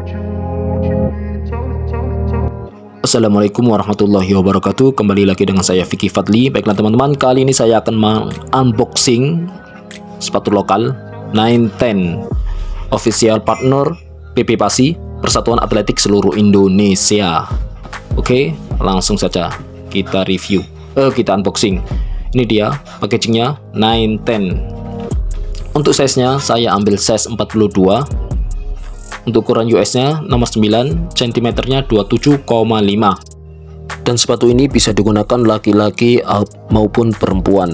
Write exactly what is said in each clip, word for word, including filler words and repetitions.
Assalamualaikum warahmatullahi wabarakatuh. Kembali lagi dengan saya Vicky Fadli. Baiklah teman-teman, kali ini saya akan unboxing sepatu lokal nine ten official partner P P Pasi, Persatuan Atletik Seluruh Indonesia. Oke, langsung saja kita review, eh, kita unboxing. Ini dia packagingnya nine ten. Untuk size-nya saya ambil size empat puluh dua. Untuk ukuran U S-nya nomor sembilan, sentimeternya dua puluh tujuh koma lima. Dan sepatu ini bisa digunakan laki-laki maupun perempuan.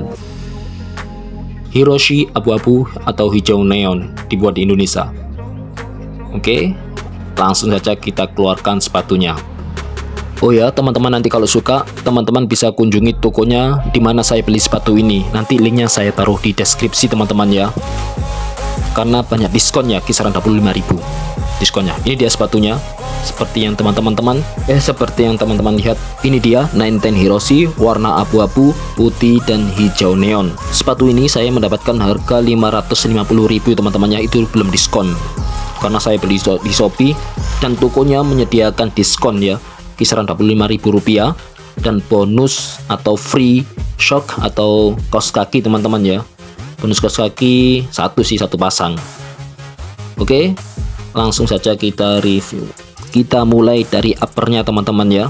Hiroshi abu-abu atau hijau neon, dibuat di Indonesia. Oke, langsung saja kita keluarkan sepatunya. Oh ya, teman-teman, nanti kalau suka, teman-teman bisa kunjungi tokonya di mana saya beli sepatu ini. Nanti linknya saya taruh di deskripsi teman-teman ya. Karena banyak diskon ya, kisaran dua puluh lima ribu diskonnya. Ini dia sepatunya, seperti yang teman-teman teman eh seperti yang teman-teman lihat. Ini dia nine ten Hiroshi, warna abu-abu, putih dan hijau neon. Sepatu ini saya mendapatkan harga lima ratus lima puluh ribu teman-temannya, itu belum diskon karena saya beli di Shopee dan tokonya menyediakan diskon ya, kisaran dua puluh lima ribu rupiah, dan bonus atau free shock atau kaos kaki teman-teman ya. Bonus kaos kaki satu sih, satu pasang. Oke, langsung saja kita review. Kita mulai dari uppernya teman-teman ya.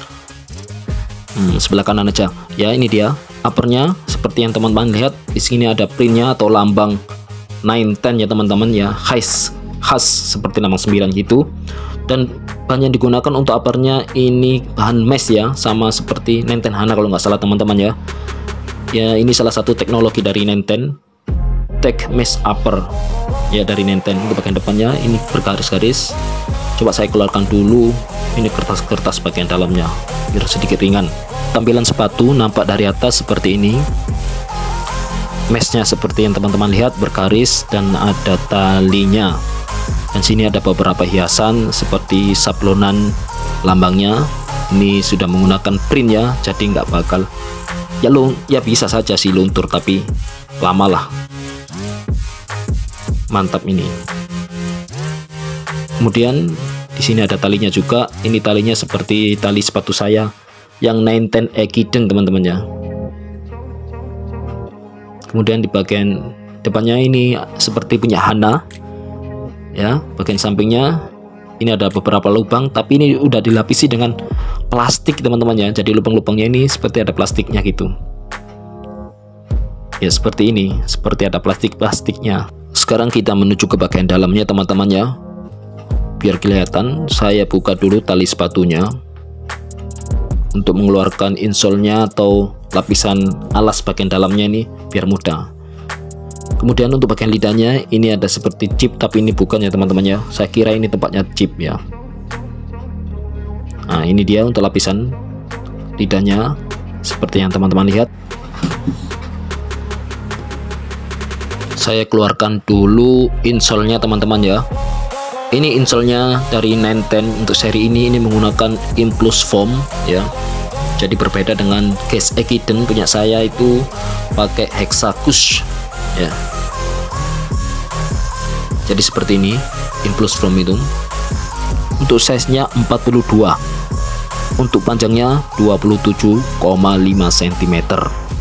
Hmm, sebelah kanan aja ya. Ini dia uppernya, seperti yang teman-teman lihat. Di sini ada printnya atau lambang nine ten ya teman-teman ya, khas khas seperti lambang sembilan gitu. Dan bahan yang digunakan untuk uppernya ini bahan mesh ya, sama seperti nine ten Hana kalau nggak salah teman-teman ya. Ya, ini salah satu teknologi dari nine ten, tech mesh upper ya dari nine ten. Untuk bagian depannya ini bergaris-garis. Coba saya keluarkan dulu ini kertas-kertas bagian dalamnya biar sedikit ringan. Tampilan sepatu nampak dari atas seperti ini. Meshnya seperti yang teman-teman lihat, bergaris dan ada talinya. Dan sini ada beberapa hiasan seperti sablonan lambangnya. Ini sudah menggunakan print ya, jadi nggak bakal ya lung ya bisa saja sih luntur, tapi lama lah. Mantap ini. Kemudian di sini ada talinya juga. Ini talinya seperti tali sepatu saya yang nine ten Ekiden teman-teman ya. Kemudian di bagian depannya ini seperti punya Hana ya. Bagian sampingnya ini ada beberapa lubang, tapi ini udah dilapisi dengan plastik teman-teman ya. Jadi lubang-lubangnya ini seperti ada plastiknya gitu ya, seperti ini, seperti ada plastik-plastiknya. Sekarang kita menuju ke bagian dalamnya teman-teman ya. Biar kelihatan, saya buka dulu tali sepatunya untuk mengeluarkan insole-nya atau lapisan alas bagian dalamnya ini biar mudah. Kemudian untuk bagian lidahnya ini ada seperti chip, tapi ini bukan ya teman-teman ya. Saya kira ini tempatnya chip ya. Nah, ini dia untuk lapisan lidahnya seperti yang teman-teman lihat. Saya keluarkan dulu insole-nya teman-teman ya. Ini insole-nya dari nine ten untuk seri ini ini menggunakan Implus foam ya. Jadi berbeda dengan case Ekiden punya saya itu pakai Hexacush ya. Jadi seperti ini Implus foam itu. Untuk size-nya empat puluh dua. Untuk panjangnya dua puluh tujuh koma lima sentimeter.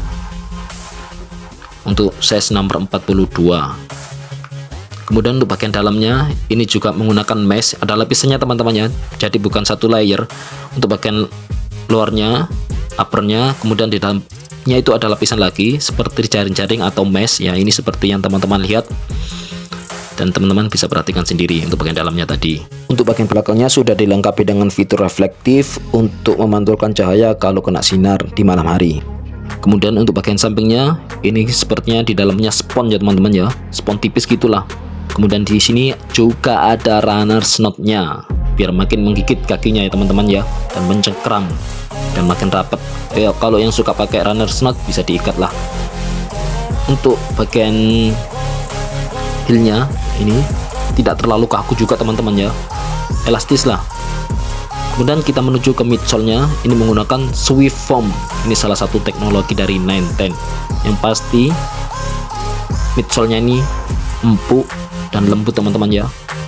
Untuk size nomor empat puluh dua. Kemudian untuk bagian dalamnya ini juga menggunakan mesh, ada lapisannya teman-teman ya. Jadi bukan satu layer. Untuk bagian luarnya, uppernya, kemudian di dalamnya itu ada lapisan lagi seperti jaring-jaring atau mesh ya. Ini seperti yang teman-teman lihat. Dan teman-teman bisa perhatikan sendiri untuk bagian dalamnya tadi. Untuk bagian belakangnya sudah dilengkapi dengan fitur reflektif untuk memantulkan cahaya kalau kena sinar di malam hari. Kemudian untuk bagian sampingnya ini sepertinya di dalamnya spons ya teman-teman ya, spons tipis gitulah. Kemudian di sini juga ada runner knot-nya biar makin menggigit kakinya ya teman-teman ya, dan mencengkram dan makin rapat. Ya, kalau yang suka pakai runner knot bisa diikat lah. Untuk bagian heelnya ini tidak terlalu kaku juga teman-teman ya, elastis lah. Kemudian kita menuju ke midsole-nya, ini menggunakan Swift Foam. Ini salah satu teknologi dari nine ten. Yang pasti midsole-nya ini empuk dan lembut teman-teman ya.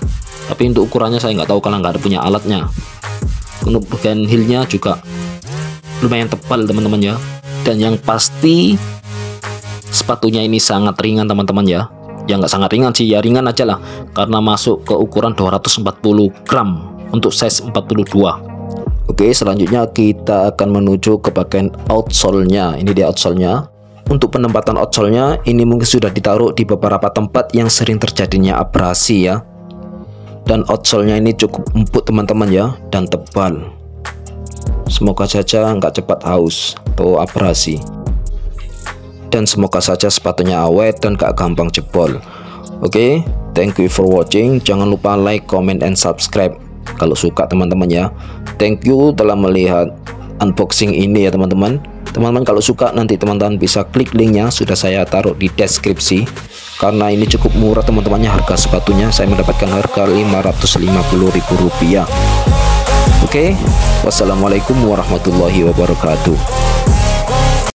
tapi untuk ukurannya saya nggak tahu karena nggak ada punya alatnya. Untuk bagian heelnya juga lumayan tebal teman-teman ya, dan yang pasti sepatunya ini sangat ringan teman-teman ya. Ya nggak sangat ringan sih, ya ringan aja lah, karena masuk ke ukuran dua ratus empat puluh gram untuk size empat puluh dua. Oke, selanjutnya kita akan menuju ke bagian outsole-nya. Ini dia outsole-nya. Untuk penempatan outsole-nya ini mungkin sudah ditaruh di beberapa tempat yang sering terjadinya abrasi ya. Dan outsole-nya ini cukup empuk teman-teman ya, dan tebal. Semoga saja nggak cepat haus atau abrasi. Dan semoga saja sepatunya awet dan gak gampang jebol. Oke, okay, thank you for watching. Jangan lupa like, comment, and subscribe kalau suka teman-teman ya. Thank you telah melihat unboxing ini ya teman-teman. Teman-teman kalau suka nanti teman-teman bisa klik linknya, sudah saya taruh di deskripsi. Karena ini cukup murah teman-temannya harga sepatunya. Saya mendapatkan harga lima ratus lima puluh ribu rupiah. Oke, okay, wassalamualaikum warahmatullahi wabarakatuh.